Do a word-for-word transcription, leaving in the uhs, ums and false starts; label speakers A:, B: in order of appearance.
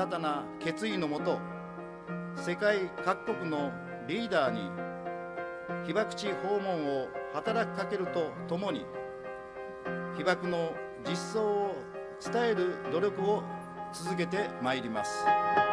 A: たな決意のもと、世界各国のリーダーに被爆地訪問を働きかけるとともに、被爆の実相を伝える努力を続けてまいります。